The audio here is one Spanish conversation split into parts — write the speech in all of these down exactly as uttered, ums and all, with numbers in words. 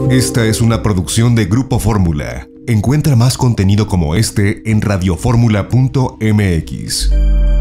Esta es una producción de Grupo Fórmula. Encuentra más contenido como este en radioformula punto m x.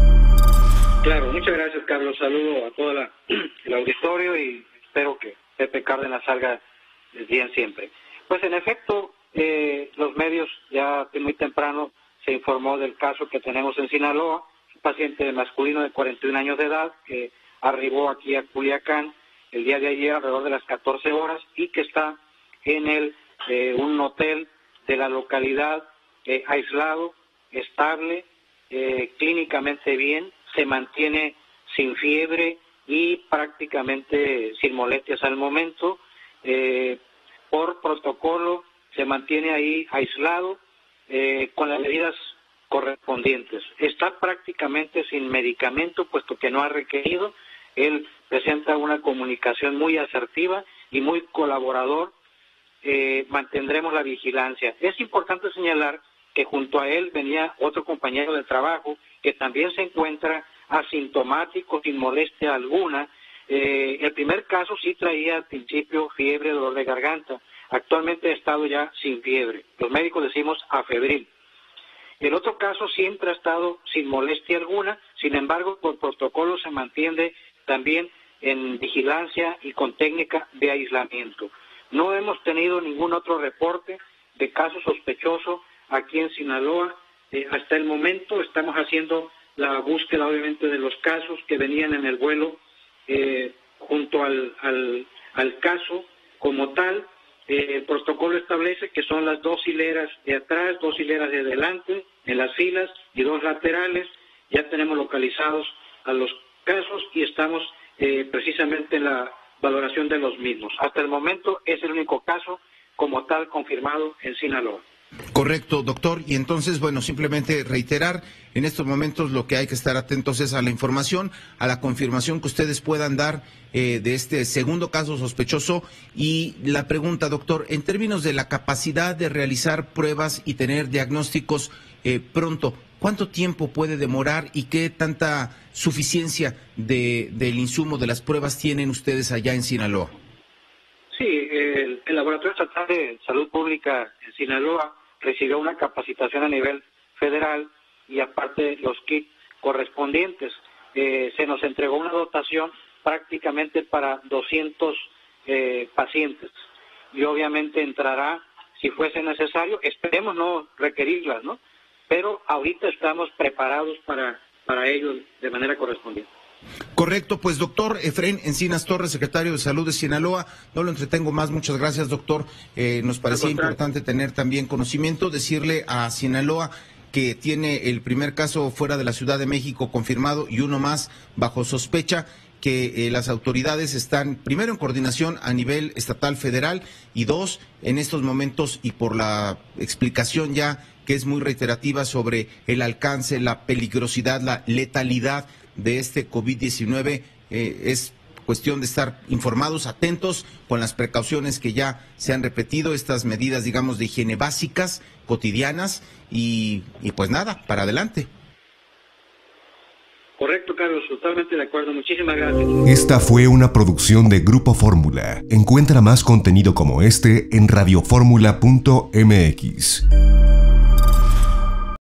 Claro, muchas gracias, Carlos. Saludo a todo la, el auditorio y espero que Pepe Cárdenas salga bien siempre. Pues en efecto, eh, los medios ya muy temprano se informó del caso que tenemos en Sinaloa, un paciente masculino de cuarenta y un años de edad que arribó aquí a Culiacán el día de ayer alrededor de las catorce horas y que está en el eh, un hotel de la localidad eh, aislado, estable, eh, clínicamente bien, se mantiene sin fiebre y prácticamente sin molestias al momento. Eh, por protocolo se mantiene ahí aislado eh, con las medidas correspondientes. Está prácticamente sin medicamento puesto que no ha requerido. Él presenta una comunicación muy asertiva y muy colaborador. Eh, mantendremos la vigilancia. Es importante señalar que junto a él venía otro compañero de trabajo que también se encuentra asintomático, sin molestia alguna. Eh, el primer caso sí traía al principio fiebre, dolor de garganta. Actualmente ha estado ya sin fiebre. Los médicos decimos afebril. El otro caso siempre ha estado sin molestia alguna, sin embargo, por protocolo se mantiene también en vigilancia y con técnica de aislamiento. No hemos tenido ningún otro reporte de caso sospechoso aquí en Sinaloa. Eh, hasta el momento estamos haciendo la búsqueda, obviamente, de los casos que venían en el vuelo eh, junto al, al, al caso como tal. Eh, el protocolo establece que son las dos hileras de atrás, dos hileras de adelante, en las filas, y dos laterales. Ya tenemos localizados a los casos y estamos eh, precisamente en la valoración de los mismos. Hasta el momento es el único caso como tal confirmado en Sinaloa. Correcto, doctor. Y entonces, bueno, simplemente reiterar, en estos momentos lo que hay que estar atentos es a la información, a la confirmación que ustedes puedan dar eh, de este segundo caso sospechoso. Y la pregunta, doctor, en términos de la capacidad de realizar pruebas y tener diagnósticos eh, pronto, ¿cuánto tiempo puede demorar y qué tanta suficiencia de, del insumo de las pruebas tienen ustedes allá en Sinaloa? Sí, el, el Laboratorio Estatal de Salud Pública en Sinaloa recibió una capacitación a nivel federal y aparte los kits correspondientes. Eh, se nos entregó una dotación prácticamente para doscientos eh, pacientes y obviamente entrará si fuese necesario, esperemos no requerirlas, ¿no? Pero ahorita estamos preparados para, para ello de manera correspondiente. Correcto, pues doctor Efraín Encinas Torres, secretario de Salud de Sinaloa, no lo entretengo más, muchas gracias doctor, eh, nos parecía importante tener también conocimiento, decirle a Sinaloa que tiene el primer caso fuera de la Ciudad de México confirmado y uno más bajo sospecha, que eh, las autoridades están primero en coordinación a nivel estatal federal y dos, en estos momentos y por la explicación ya que es muy reiterativa sobre el alcance, la peligrosidad, la letalidad de este COVID diecinueve, eh, es cuestión de estar informados, atentos con las precauciones que ya se han repetido, estas medidas, digamos, de higiene básicas, cotidianas, y, y pues nada, para adelante. Correcto, Carlos, totalmente de acuerdo. Muchísimas gracias. Esta fue una producción de Grupo Fórmula. Encuentra más contenido como este en radioformula punto m x.